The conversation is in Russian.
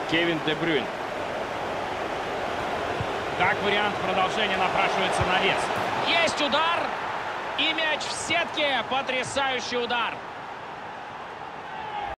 Кевин Де Брюйн. Как вариант продолжения напрашивается навес. Есть удар. И мяч в сетке. Потрясающий удар.